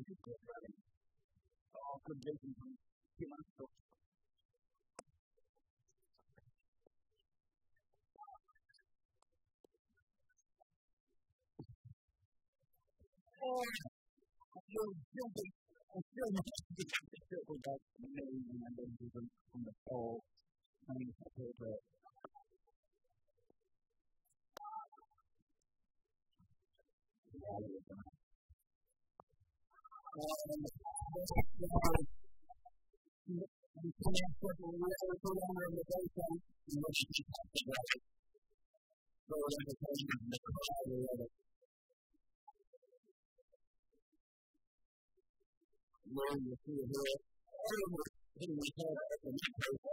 Good vision from Tilasto. I still not the circle that amazing and then even on the pole. I mean, it's a little bit. We come in circle, we have to go down on the baseline, and then she keeps up the right. Go on the page and make a try to let it. Where you see it here, everyone hitting the head at the net